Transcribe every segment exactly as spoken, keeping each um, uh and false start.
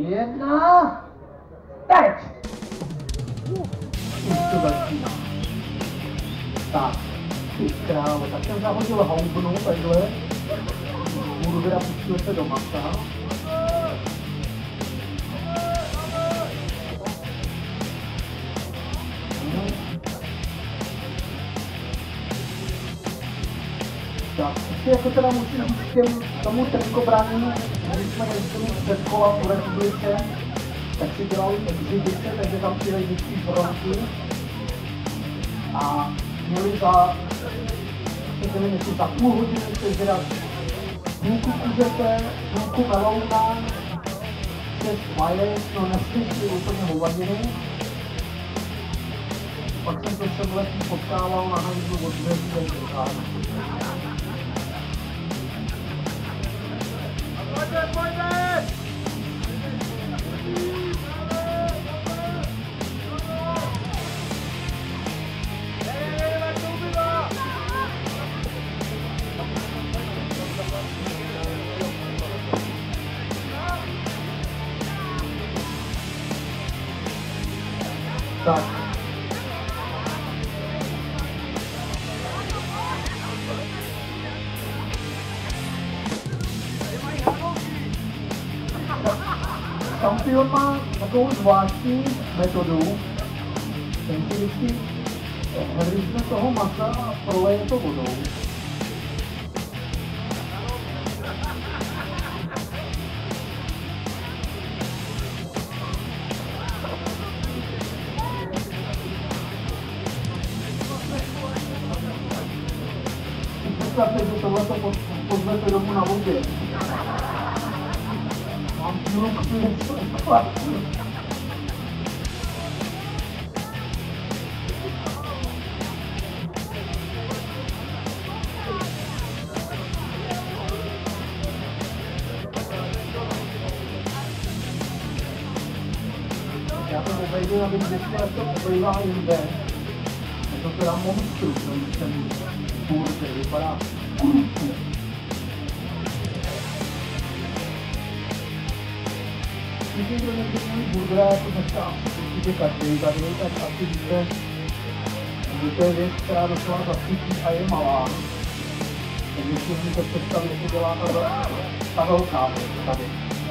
Jedna. Teď! Už to začíná. Tak, ty krávo, tak jsem zahodil houbnu takhle. Budu teda pustil se do masa. Tak, ještě jako teda musím říct k těm, tomu trikobraní, když jsme jezdili před kola v republice, tak si dělali exibice, takže tam přijeli vždycky fronty a měli za, nevím, jestli za půl hodiny sežrat půlku kuřete, půlku melouna, šest vajec, no neslyšeli úplně hovadiny. Pak jsem to sem letní potkával na hajzlu od dveří do dveří. Pojďme, pojďme! Tak. Šampion má takovou zvláštní metodu, ten si vždycky hryzne toho masa a proleje to vodou. Představte, že tohleto pozvete domů na vodě. Mám dílu květ. Já to obejdu, abych zjistil, jak to obejvá jinde. Je to teda monstru, ten ten burger, vypadá krutně. Když někdo někdy měli burgera, jako dneska určitě každý tady, tak asi víte, že to je věc, která docela zasytí a je malá. Takže si můžete představit, jak to dělá ta, ta velká věc tady.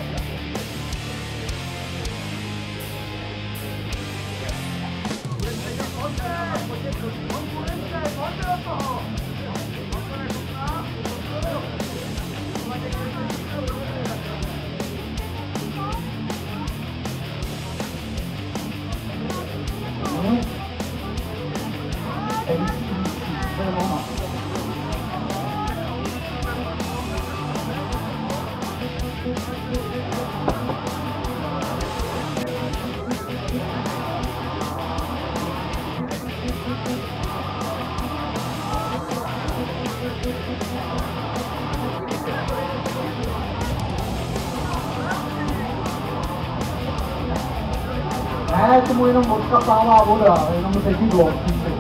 Ne, tomu jenom odkapává voda, jenom ředidlo.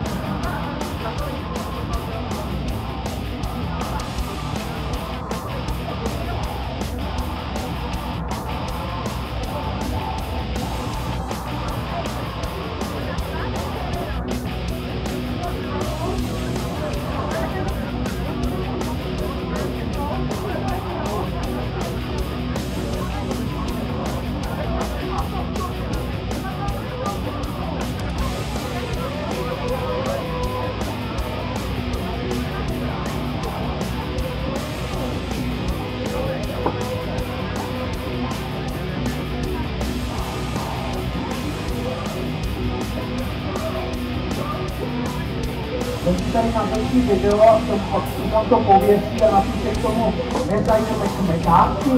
Ten si tady natočí video a tam to pověsí a napíše k tomu nezají to mekáčky.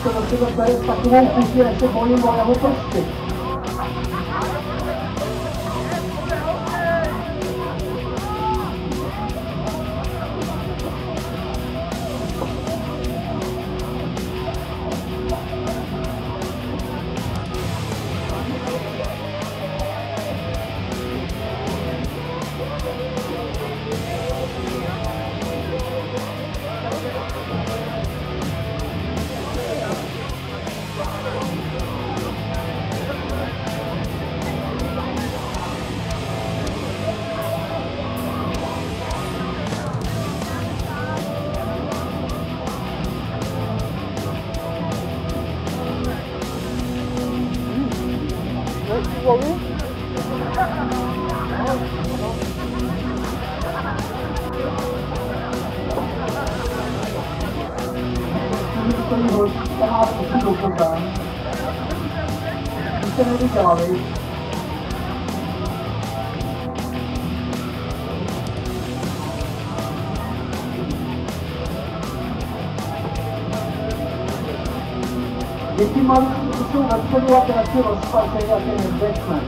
se do sebe bere s takovou chutí, že se bojím o jeho prsty. Děti malí jsou vepředu a radši rozpačejí a ty nezdechne.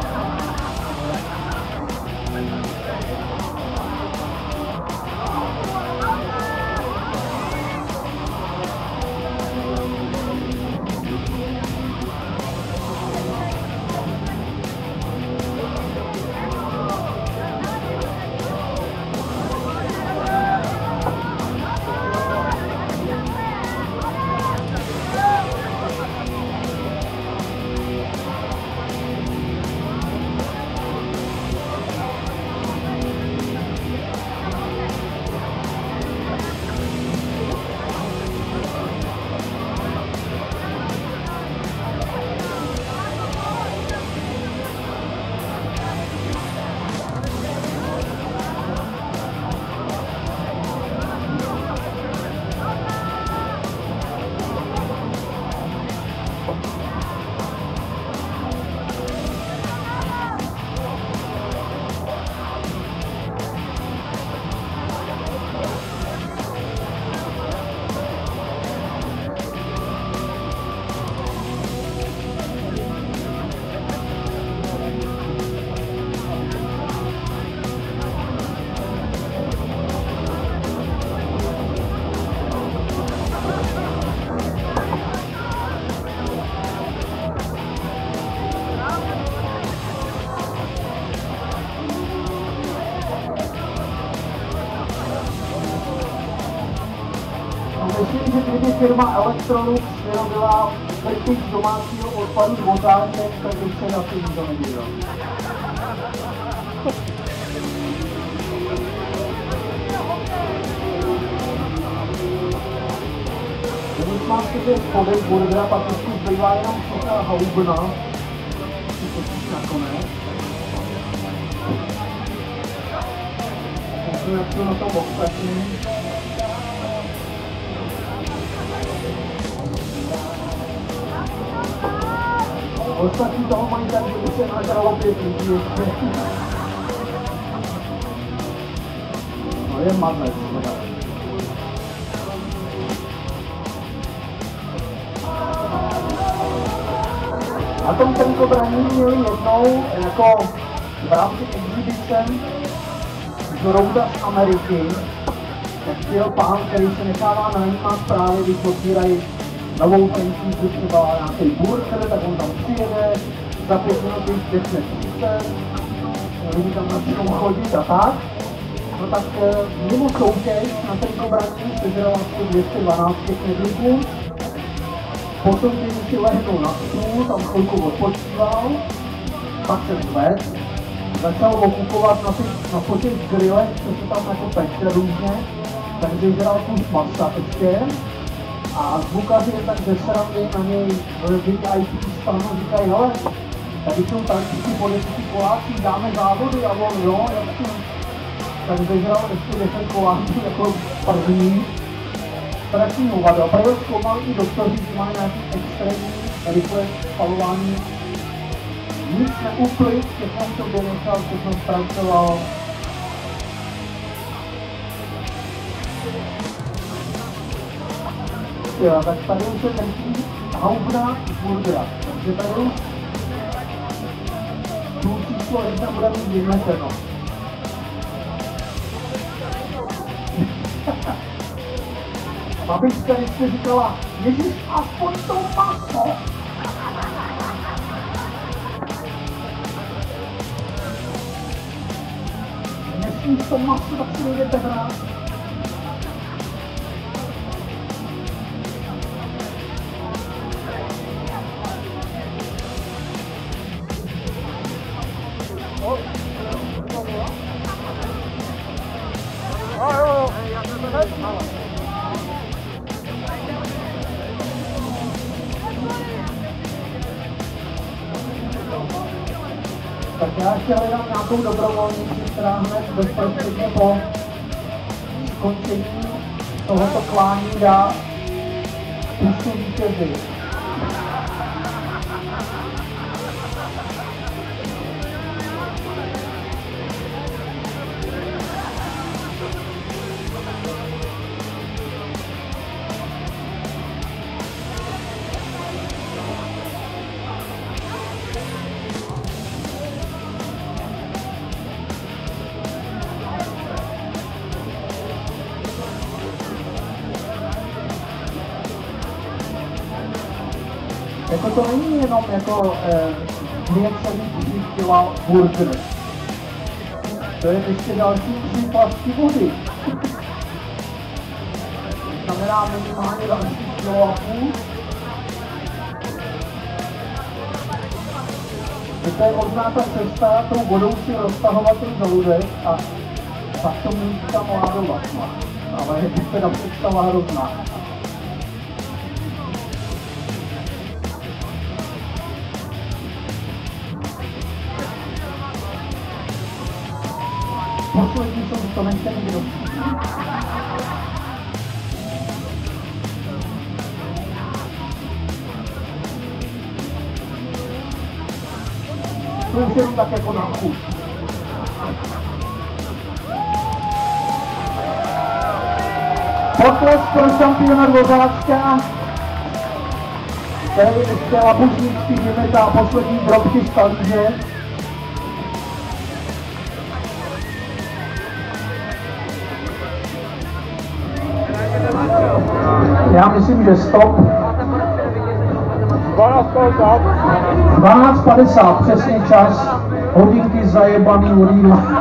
Myslím, že kdyby firma Electrolux vyrobila krtič domácího odpadu z vozáček, tak bych se na to nikdo nedíval. Když mám si spodek burgera, pak už zbývá jenom suchá houbna, si točíš nakonec. Jak to na tom ostatní. Ostatní toho mají tak, že se nažralo pět lidí ještě. No je madnec. Na tom tento braní měli jednou jako v rámci exhibice zrouda z Ameriky. Tak přijel pán, který se nechává najímat právě, když otvírají novou franšízu, třeba nějaký burger, tak on tam přijede, za pět minut jich dechne příce, lidi tam začnou chodit a tak. No tak mimo soutěž na ten kobraní sežral asi dvě stě dvanáct těch medlíků. Potom když si lehnul na stůl, tam chvilku odpočíval, pak se zved, začal okupovat na, na po těch grillech, co se tam jako peče různě, takže žral kus masa ještě. A zvukaři je tak ze srandy na něj V I P stanu říkají, hele, tady jsou tančíky po deseti kolácích, dáme závody a on jo, jasně. Tak zežral ještě deset koláců jako první. Strašný hovado. A právě zkoumali i doktoři, že mají nějaký extrémní rychlé spalování. Nic neuplit, všechno to vynechal, všechno zpracoval. zjistila, tak tady už se drží haubna z burgera. Takže tady už tu číslo jedna bude mít vymeteno. Babička vždycky říkala, ježiš, aspoň to maso. Nesmíš to maso, tak si nejdete hrát. Tak já ještě hledám nějakou dobrovolnici, která hned bezprostředně po skončení tohoto klání dá pusu vítězi. Jako to není jenom jako dvě celý tři kila burger. To je ještě další tři flašky vody. To znamená minimálně další kilo a půl. To je možná ta cesta tou vodou si roztahovat ten žaludek a pak to mít tam ládovat. Ale je to teda představa hrozná. Poslední jsou to nechce nikdo. To už jenom tak jako na chuť. Potlesk pro šampiona Dvořáčka. Tady ještě Labužnický vymetá poslední drobky z talíře. Já myslím, že stop. dvanáct padesát, přesně čas. Hodinky zajebaný od jídla.